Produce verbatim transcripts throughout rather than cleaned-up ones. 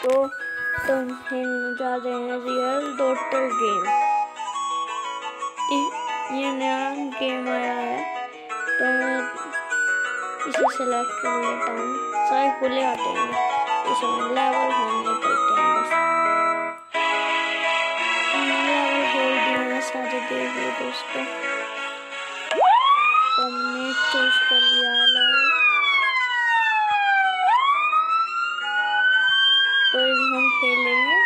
दोस्तों, तो हम खेलने जा रहे हैं रियल टोटल गेम। ये नया गेम आया है तो मैं इसे सेलेक्ट कर लेता हूँ। सारे खुले आते हैं, इसमें लेवल होने पड़ते हैं बस। लेवल खोल दिए सारे, देखिए दोस्तों, तो हमने चूज कर लिया है लेवल। तो हम खेलेंगे।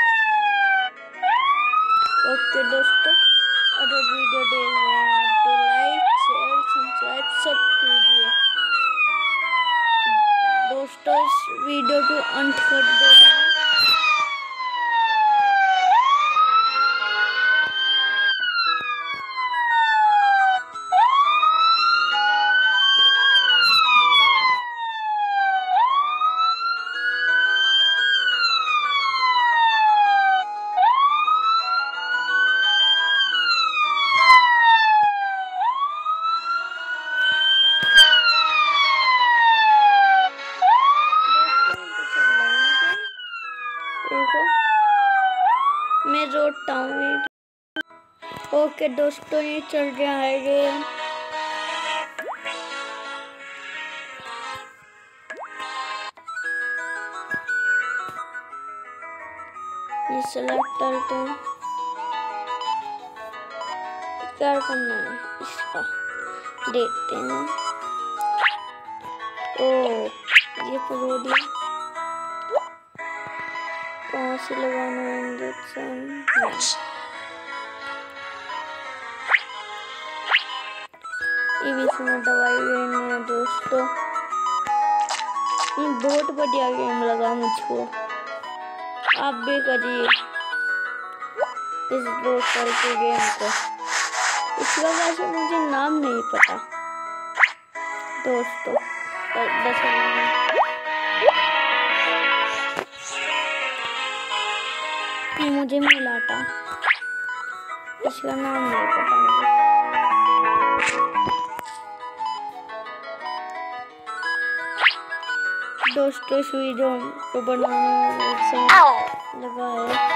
ओके दोस्तों, अगर वीडियो देख रहे हैं आप तो लाइक शेयर सब्सक्राइब सब कीजिए दोस्तों। इस वीडियो को अंत कर देना। मैं रोता हूँ। ओके दोस्तों, ये चल रहा है गेम। ये सेलेक्ट करते हैं, क्या करना है इसका देखते हैं। ओ ये प्रोडियम कहाँ से लगाना है इंजेक्शन। ये भी इसमें दवाई लेनी है दोस्तों। बहुत बढ़िया गेम लगा मुझको, आप भी करिए इस दोस्तों के गेम को। इसका वैसे मुझे नाम नहीं पता दोस्तों, बस ये मुझे मिला था, इसका नाम नहीं पता मुझे। दोस्तों इस वीडियो को बनाने में लगा है,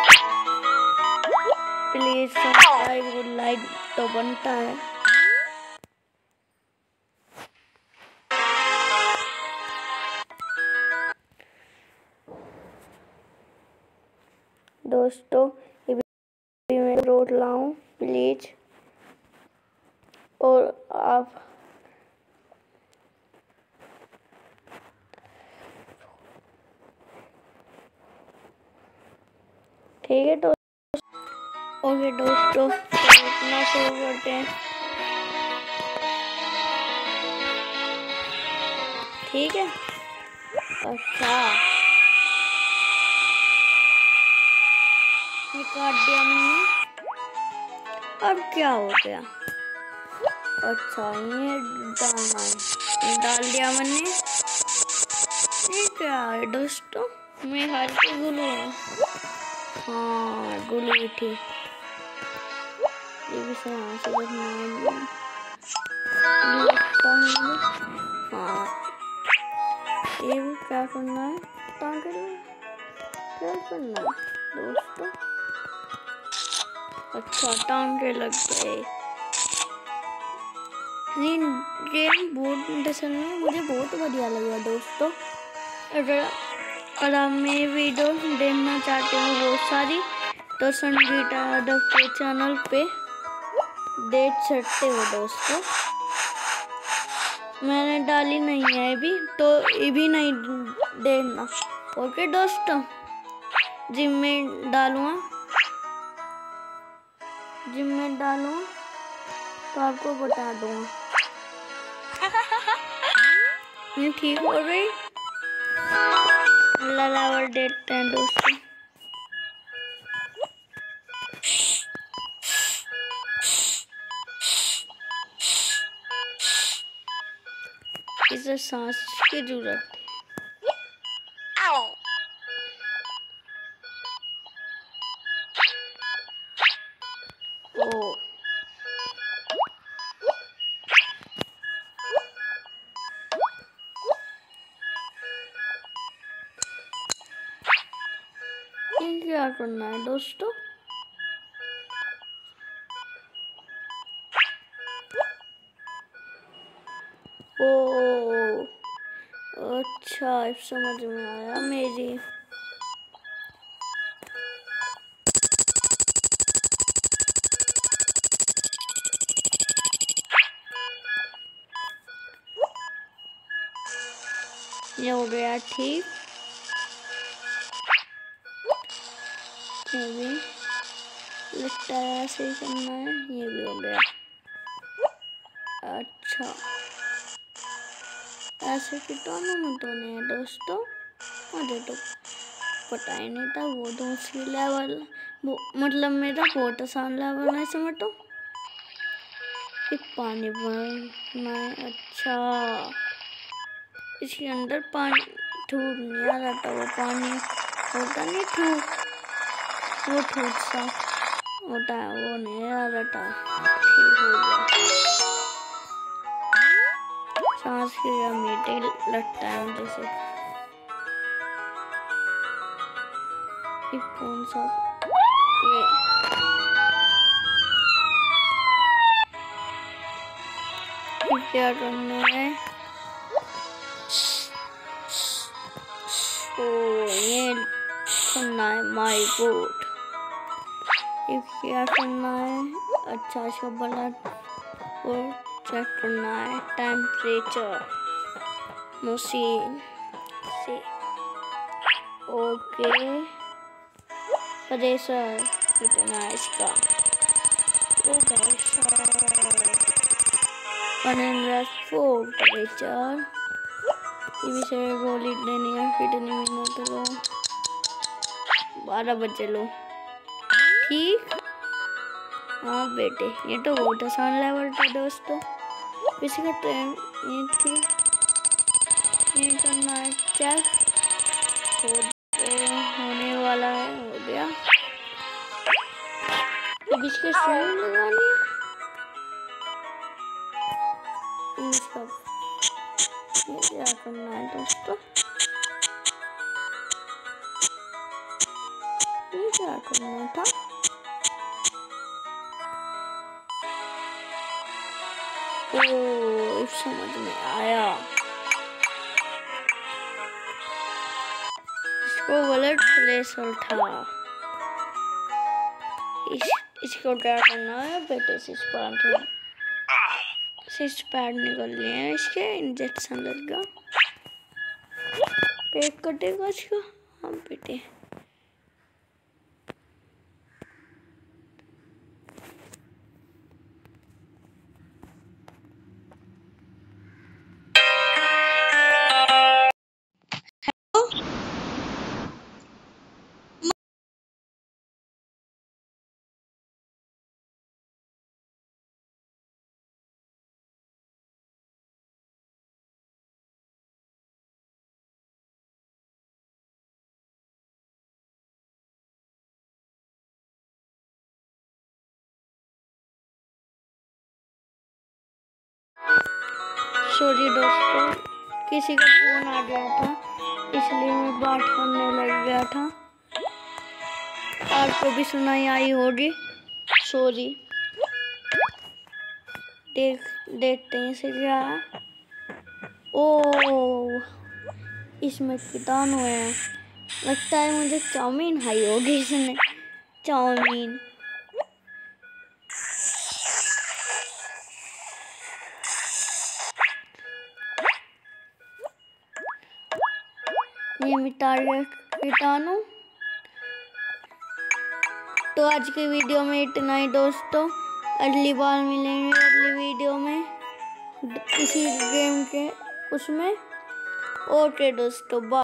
प्लीज सब्सक्राइब और लाइक तो बनता है। दोस्तों ये भी मैं रोड लाऊं प्लीज, और आप ठीक है दोस्तों। ओके दोस्तों, तो इतना शुरू करते हैं, ठीक है। अच्छा ये काट दिया मैंने, अब क्या हो गया। अच्छा ये डालना है, ये डाल दिया मैंने। ये क्या है दोस्तों, मैं हाथ पे गुलू है। हाँ गुली थी, ये भी सही यहाँ से करना है। हाँ ये भी क्या करना है, क्या करना है दोस्तों। अच्छा टांगे लग गए। गेम बहुत इंटरेस्टिंग है, मुझे बहुत बढ़िया लगा दोस्तों। अगर अगर आप मेरी वीडियो देखना चाहते हो बहुत सारी, तो संगीता यादव के चैनल पे देख सकते हो दोस्तों। मैंने डाली नहीं है अभी, तो ये भी नहीं देखना। ओके दोस्तों, जिम में डालूँगा, जिम में डालूँ तो आपको बता दूँगा। मैं ठीक हो गई। लेवल देखते हैं दोस्तों। इसे सांस की जरूरत है। ओ क्या करना है दोस्तों? ओ अच्छा, अब समझ में आया मेरी। ये हो गया ठीक। ये भी लगता है ऐसे ही करना है। ये भी हो गया। अच्छा, ऐसे कीटाणु में तो नहीं है दोस्तों, मुझे तो पता ही नहीं था। वो दूसरी लेवल, वो मतलब मेरा बहुत आसान लेवल है इसमें तो। एक पानी भरना है। अच्छा, इसके अंदर पानी ठूर नहीं आ रहा था। वो पानी होता नहीं ठूर, वो ठूर सा होता है, वो नहीं आ रहा था। ठीक हो गया। सांस की मीठे लगता है मुझे से। ये कौन सा? ये क्या करना है? ओ ये करना है माई गॉड। ये क्या करना है? अच्छा, इसका ब्लड को चेक करना है। टेम्परेचर मशीन से। ओके, प्रेशर कितना है इसका? O four pressure. टीवी से गोली देनी है। कितनी मिनट लो? बारह बजे लो। ठीक। हाँ बेटे, ये तो बहुत आसान लेवल था दोस्तों। इसका टाइम ये थी, ये करना है चेक। हो होने वाला है। हो गया। अब इसके सुई लगानी है। इसका ये क्या करना है दोस्तों? ये क्या करना था? ओ समझ में आया। इसको ब्लड प्रेशर था। इस इसको क्या करना है बेटे? सिक्स पैड सिक्स पैड निकल लिए हैं इसके। इंजेक्शन लगेगा, पेट कटेगा इसका। हाँ बेटे। सॉरी दोस्तों, किसी का फोन आ गया था इसलिए मैं बात करने लग गया था। आपको भी सुनाई आई होगी। सॉरी। देख देखते हैं इसे क्या है। ओ इसमें कीटाणु है। लगता है मुझे चाउमीन खाई होगी इसने। चाउमीन। ये मिटा गया कीटाणु। तो आज की वीडियो में इतना ही दोस्तों। अगली बार मिलेंगे अगली वीडियो में इसी गेम के उसमें। ओके दोस्तों, बाय।